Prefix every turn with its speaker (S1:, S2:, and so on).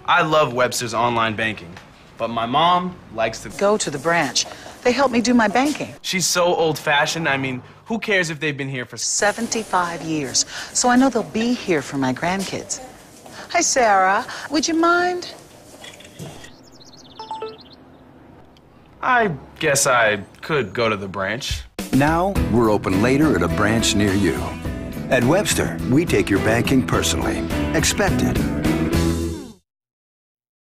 S1: I love Webster's online banking, but my mom likes to
S2: Go to the branch. They help me do my banking.
S1: She's so old-fashioned. I mean, who cares if they've been here for
S2: 75 years. So I know they'll be here for my grandkids. Hi, Sarah. Would you mind?
S1: I guess I could go to the branch.
S3: Now, we're open later at a branch near you. At Webster, we take your banking personally. Expect it.